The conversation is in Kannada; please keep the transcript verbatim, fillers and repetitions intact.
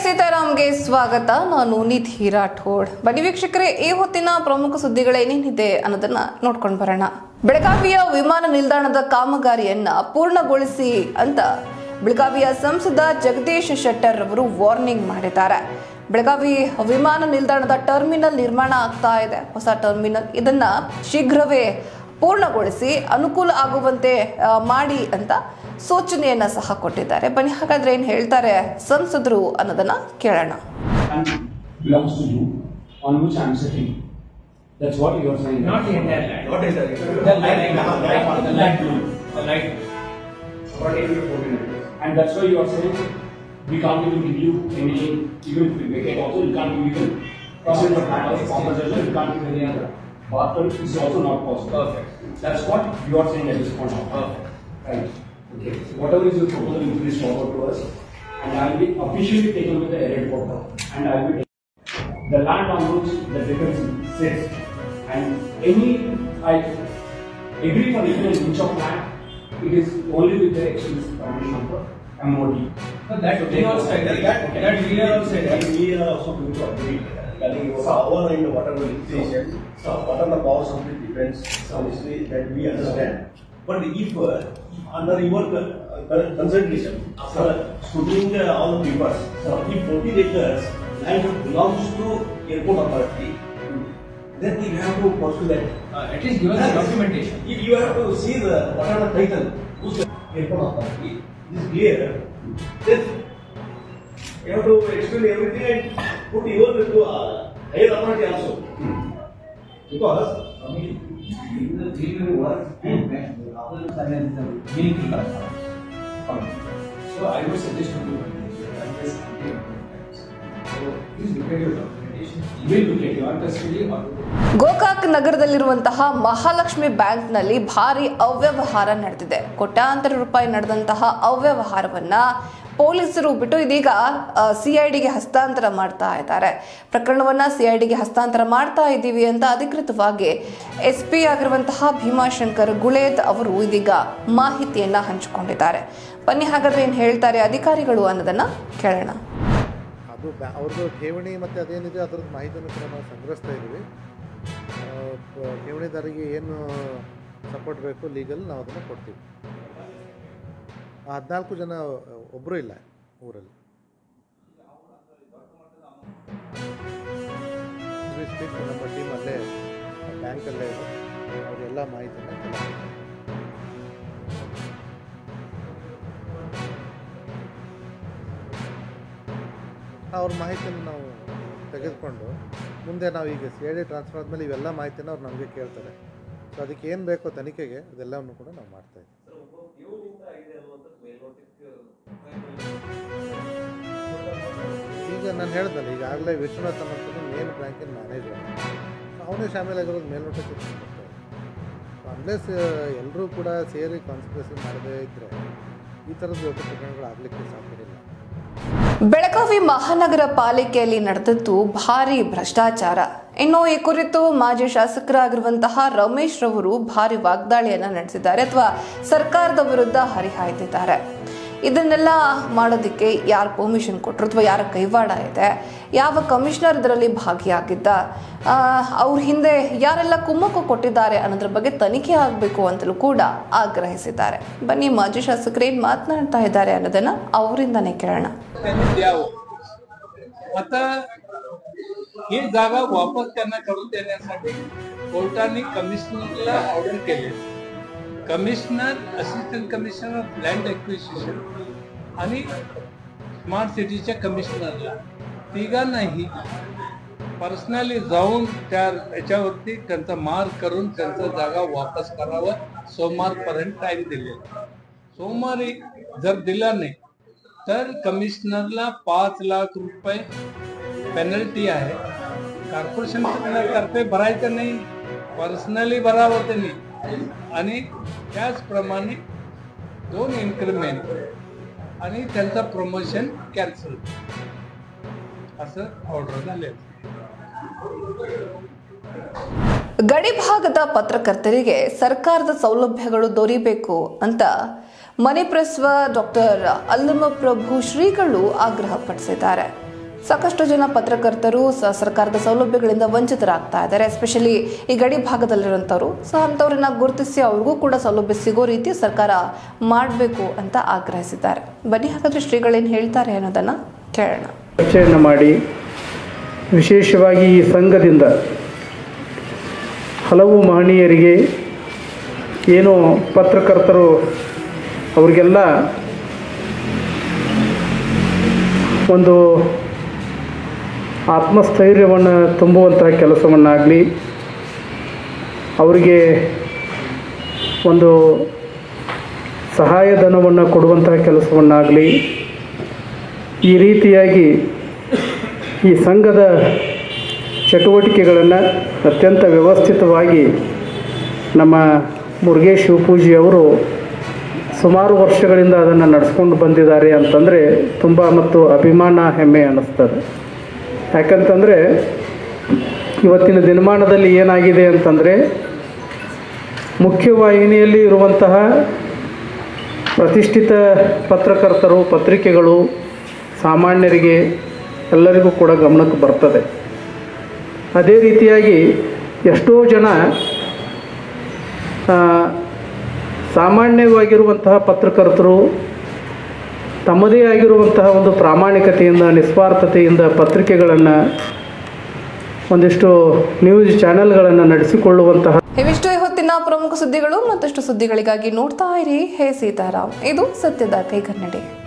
ಸೀತಾರಾಮ್ಗೆ ಸ್ವಾಗತ. ನಾನು ನಿಧಿ ರಾಠೋಡ್. ಬನ್ನಿ ವೀಕ್ಷಕರೇ, ಈ ಹೊತ್ತಿನ ಪ್ರಮುಖ ಸುದ್ದಿಗಳೇನೇನಿದೆ ಅನ್ನೋದನ್ನ ನೋಡ್ಕೊಂಡು ಬರೋಣ. ಬೆಳಗಾವಿಯ ವಿಮಾನ ನಿಲ್ದಾಣದ ಕಾಮಗಾರಿಯನ್ನ ಪೂರ್ಣಗೊಳಿಸಿ ಅಂತ ಬೆಳಗಾವಿಯ ಸಂಸದ ಜಗದೀಶ್ ಶೆಟ್ಟರ್ ಅವರು ವಾರ್ನಿಂಗ್ ಮಾಡಿದ್ದಾರೆ. ಬೆಳಗಾವಿ ವಿಮಾನ ನಿಲ್ದಾಣದ ಟರ್ಮಿನಲ್ ನಿರ್ಮಾಣ ಆಗ್ತಾ ಇದೆ, ಹೊಸ ಟರ್ಮಿನಲ್. ಇದನ್ನ ಶೀಘ್ರವೇ ಪೂರ್ಣಗೊಳಿಸಿ ಅನುಕೂಲ ಆಗುವಂತೆ ಮಾಡಿ ಅಂತ ಸೂಚನೆಯನ್ನ ಸಹ ಕೊಟ್ಟಿದ್ದಾರೆ. ಬನ್ನಿ ಹಾಗಾದ್ರೆ ಏನ್ ಹೇಳ್ತಾರೆ ಸಂಸದರು ಅನ್ನೋದನ್ನ ಕೇಳೋಣ. That's what you are saying. Not the entire land. What is that? The light, the light, the light blue. The light blue. What is your coordinate? And that's why you are saying we can't even give you any, even if we vacate also, you can't give even extend the plan of compensation, you can't give any other. Barter is also not possible. Perfect. That's what you are saying at this point of time. Perfect. Right. Okay. So whatever is your proposal, you please forward to us, and I will be officially taken with the air portal, and I will be the land on which the difference sits. And any, I agree for even an inch of land, it is only with the exclusive permission of the M O D. So that we all said, that, that we are all said, that we are also going to agree regarding your power and whatever limitation, so what are the powers of the defense, obviously that we understand. But if uh, under your uh, consideration, after scrutinying uh, all the papers, so if forty acres land belongs to airport authority, then we have to pursue that. uh, at least give us the documentation. If you have to see the what are the title, whose airport authority is clear, then you have to explain everything and put your to uh, higher authority also. Because I mean, in the three work and after the silence is meaningful. So I would suggest to do that this. So please look at your documentation. Email look at your custody or Gokak ನಗರದಲ್ಲಿರುವಂತಹ Mahalakshmi ಬ್ಯಾಂಕ್ನಲ್ಲಿ ಭಾರಿ ಅವ್ಯವಹಾರ ನಡೆದಿದೆ. ಕೋಟ್ಯಾಂತರ ರೂಪಾಯಿ ನಡೆದಂತಹ ಅವ್ಯವಹಾರವನ್ನ ಪೊಲೀಸರು ಬಿಟ್ಟು ಇದೀಗ ಸಿಐಡಿಗೆ ಹಸ್ತಾಂತರ ಮಾಡ್ತಾ ಇದ್ದಾರೆ. ಪ್ರಕರಣವನ್ನ ಸಿಐಡಿಗೆ ಹಸ್ತಾಂತರ ಮಾಡ್ತಾ ಇದ್ದೀವಿ ಅಂತ ಅಧಿಕೃತವಾಗಿ ಎಸ್ಪಿ ಆಗಿರುವಂತಹ ಭೀಮಾಶಂಕರ್ ಗುಳೇದ್ ಅವರು ಇದೀಗ ಮಾಹಿತಿಯನ್ನ ಹಂಚಿಕೊಂಡಿದ್ದಾರೆ. ಬನ್ನಿ ಹಾಗಾದ್ರೆ ಏನ್ ಹೇಳ್ತಾರೆ ಅಧಿಕಾರಿಗಳು ಅನ್ನೋದನ್ನ ಕೇಳೋಣ. ಅದು ಅವ್ರದ್ದು ಠೇವಣಿ ಮತ್ತು ಅದೇನಿದೆ ಅದರದ್ದು ಮಾಹಿತಿಯನ್ನು ಕೂಡ ನಾವು ಸಂಗ್ರಹಿಸ್ತಾ ಇದ್ದೀವಿ. ಠೇವಣಿದಾರರಿಗೆ ಏನು ಸಪೋರ್ಟ್ ಬೇಕು ಲೀಗಲ್ ನಾವು ಅದನ್ನು ಕೊಡ್ತೀವಿ. ಹದಿನಾಲ್ಕು ಜನ ಒಬ್ಬರು ಇಲ್ಲ ಊರಲ್ಲಿ. ನಮ್ಮ ಟೀಮ್ ಅಲ್ಲೇ ಬ್ಯಾಂಕಲ್ಲೇ ಇದೆ, ಅವರೆಲ್ಲ ಮಾಹಿತಿನ ಅವ್ರ ಮಾಹಿತಿಯನ್ನು ನಾವು ತೆಗೆದುಕೊಂಡು ಮುಂದೆ ನಾವು ಈಗ ಸಿ ಐ ಡಿ ಟ್ರಾನ್ಸ್ಫರ್ ಆದಮೇಲೆ ಇವೆಲ್ಲ ಮಾಹಿತಿನ ಅವ್ರು ನಮಗೆ ಕೇಳ್ತಾರೆ. ಸೊ ಅದಕ್ಕೆ ಏನು ಬೇಕೋ ತನಿಖೆಗೆ ಅದೆಲ್ಲವನ್ನು ಕೂಡ ನಾವು ಮಾಡ್ತಾಯಿದ್ದೀವಿ. ಈಗ ನಾನು ಹೇಳ್ದಲ್ಲ, ಈಗಾಗಲೇ ವಿಶ್ವನಾಥ್ ಅನ್ನೋದು ಮೇನ್ ಬ್ಯಾಂಕಿನ ಮ್ಯಾನೇಜರ್, ಅವನೇ ಶಾಮೀಲಾಗಿರೋದು ಮೇಲ್ನೋಟಕ್ಕೆ ಬರ್ತಾರೆ. ಅನ್ಲೆಸ್ ಎಲ್ಲರೂ ಕೂಡ ಸೇರಿ ಕಾನ್ಸ್ಪಿರಸಿ ಮಾಡದೇ ಇದ್ದರೆ ಈ ಥರದ ದೊಡ್ಡ ಪ್ರಕರಣಗಳು ಆಗಲಿಕ್ಕೆ ಸಾಧ್ಯವಿಲ್ಲ. ಬೆಳಗಾವಿ ಮಹಾನಗರ ಪಾಲಿಕೆಯಲ್ಲಿ ನಡೆದದ್ದು ಭಾರಿ ಭ್ರಷ್ಟಾಚಾರ. ಇನ್ನು ಈ ಕುರಿತು ಮಾಜಿ ಶಾಸಕರಾಗಿರುವಂತಹ ರಮೇಶ್ ರವರು ಭಾರಿ ವಾಗ್ದಾಳಿಯನ್ನ ನಡೆಸಿದ್ದಾರೆ ಅಥವಾ ಸರ್ಕಾರದ ವಿರುದ್ಧ ಹರಿಹಾಯ್ದಿದ್ದಾರೆ. ಇದನ್ನೆಲ್ಲ ಮಾಡೋದಕ್ಕೆ ಯಾರು ಪರ್ಮಿಷನ್ ಕೊಟ್ಟರು ಅಥವಾ ಯಾರ ಕೈವಾಡ ಇದೆ, ಯಾವ ಕಮಿಷನರ್ ಇದರಲ್ಲಿ ಭಾಗಿಯಾಗಿದ್ದ, ಅವ್ರ ಹಿಂದೆ ಯಾರೆಲ್ಲ ಕುಮ್ಮಕ್ಕು ಕೊಟ್ಟಿದ್ದಾರೆ ಅನ್ನೋದ್ರ ಬಗ್ಗೆ ತನಿಖೆ ಆಗಬೇಕು ಅಂತಲೂ ಕೂಡ ಆಗ್ರಹಿಸಿದ್ದಾರೆ. ಬನ್ನಿ ಮಾಜಿ ಶಾಸಕರು ಏನ್ ಮಾತನಾಡ್ತಾ ಇದ್ದಾರೆ ಅನ್ನೋದನ್ನ ಅವರಿಂದಾನೇ ಕೇಳೋಣ. आता ही जागा वापस त्यांना करून देण्यासाठी कोर्टाने कमिशनरला ऑर्डर केले. Commissioner, assistant commissioner of land acquisition आणि स्मार्ट सिटीच्या कमिशनरला तिघांनाही पर्सनली जाऊन त्या याच्यावरती त्यांचा मार्क करून त्यांचा जागा वापस करावं सोमवारपर्यंत टाईम दिले. सोमवारी जर दिला नाही तर कमिशनरला पाच लाख रुपये पेनल्टी आहे. कॉर्पोरेशनतर्फे भरायचं नाही, पर्सनली भरावं त्यांनी. आणि त्याचप्रमाणे दोन इन्क्रिमेंट आणि त्यांचं प्रमोशन कॅन्सल असं ऑर्डर झाले. ಗಡಿಭಾಗದ ಪತ್ರಕರ್ತರಿಗೆ ಸರ್ಕಾರದ ಸೌಲಭ್ಯಗಳು ದೊರೆಯಬೇಕು ಅಂತ ಮನೆ ಪ್ರೆಸ್ವ ಡಾಕ್ಟರ್ ಅಲ್ಲಮ ಪ್ರಭು ಶ್ರೀಗಳು ಆಗ್ರಹಪಡಿಸಿದ್ದಾರೆ. ಸಾಕಷ್ಟು ಜನ ಪತ್ರಕರ್ತರು ಸ- ಸರ್ಕಾರದ ಸೌಲಭ್ಯಗಳಿಂದ ವಂಚಿತರಾಗ್ತಾ ಇದ್ದಾರೆ. ಎಸ್ಪೆಷಲಿ ಈ ಗಡಿ ಭಾಗದಲ್ಲಿರುವಂಥವ್ರು. ಸೊ ಅಂಥವ್ರನ್ನ ಗುರುತಿಸಿ ಅವ್ರಿಗೂ ಕೂಡ ಸೌಲಭ್ಯ ಸಿಗೋ ರೀತಿ ಸರ್ಕಾರ ಮಾಡಬೇಕು ಅಂತ ಆಗ್ರಹಿಸಿದ್ದಾರೆ. ಬನ್ನಿ ಹಾಗಾದ್ರೆ ಶ್ರೀಗಳೇನು ಹೇಳ್ತಾರೆ ಅನ್ನೋದನ್ನ ಕೇಳೋಣ. ಚರ್ಚೆಯನ್ನು ಮಾಡಿ ವಿಶೇಷವಾಗಿ ಈ ಸಂಘದಿಂದ ಹಲವು ಮಹನೀಯರಿಗೆ ಏನು ಪತ್ರಕರ್ತರು ಅವರಿಗೆಲ್ಲ ಒಂದು ಆತ್ಮಸ್ಥೈರ್ಯವನ್ನು ತುಂಬುವಂತಹ ಕೆಲಸವನ್ನಾಗಲಿ, ಅವರಿಗೆ ಒಂದು ಸಹಾಯಧನವನ್ನು ಕೊಡುವಂತಹ ಕೆಲಸವನ್ನಾಗಲಿ, ಈ ರೀತಿಯಾಗಿ ಈ ಸಂಘದ ಚಟುವಟಿಕೆಗಳನ್ನು ಅತ್ಯಂತ ವ್ಯವಸ್ಥಿತವಾಗಿ ನಮ್ಮ ಮುರುಗೇಶ್ ಶಿವಪೂಜಿ ಅವರು ಸುಮಾರು ವರ್ಷಗಳಿಂದ ಅದನ್ನು ನಡೆಸ್ಕೊಂಡು ಬಂದಿದ್ದಾರೆ ಅಂತಂದರೆ ತುಂಬ ಮತ್ತು ಅಭಿಮಾನ ಹೆಮ್ಮೆ ಅನ್ನಿಸ್ತದೆ. ಯಾಕಂತಂದರೆ ಇವತ್ತಿನ ದಿನಮಾನದಲ್ಲಿ ಏನಾಗಿದೆ ಅಂತಂದರೆ ಮುಖ್ಯವಾಹಿನಿಯಲ್ಲಿ ಇರುವಂತಹ ಪ್ರತಿಷ್ಠಿತ ಪತ್ರಕರ್ತರು, ಪತ್ರಿಕೆಗಳು ಸಾಮಾನ್ಯರಿಗೆ ಎಲ್ಲರಿಗೂ ಕೂಡ ಗಮನಕ್ಕೆ ಬರ್ತದೆ. ಅದೇ ರೀತಿಯಾಗಿ ಎಷ್ಟೋ ಜನ ಸಾಮಾನ್ಯವಾಗಿರುವಂತಹ ಪತ್ರಕರ್ತರು ತಮ್ಮದೇ ಆಗಿರುವಂತಹ ಒಂದು ಪ್ರಾಮಾಣಿಕತೆಯಿಂದ, ನಿಸ್ವಾರ್ಥತೆಯಿಂದ ಪತ್ರಿಕೆಗಳನ್ನು, ಒಂದಿಷ್ಟು ನ್ಯೂಸ್ ಚಾನೆಲ್ಗಳನ್ನು ನಡೆಸಿಕೊಳ್ಳುವಂತಹ ಇವಿಷ್ಟು ಹೊತ್ತಿನ ಪ್ರಮುಖ ಸುದ್ದಿಗಳು. ಮತ್ತಷ್ಟು ಸುದ್ದಿಗಳಿಗಾಗಿ ನೋಡ್ತಾ ಇರಿ ಹೇ ಸೀತಾರಾಮ್. ಇದು ಸತ್ಯದ ಕೈಗನ್ನಡಿ.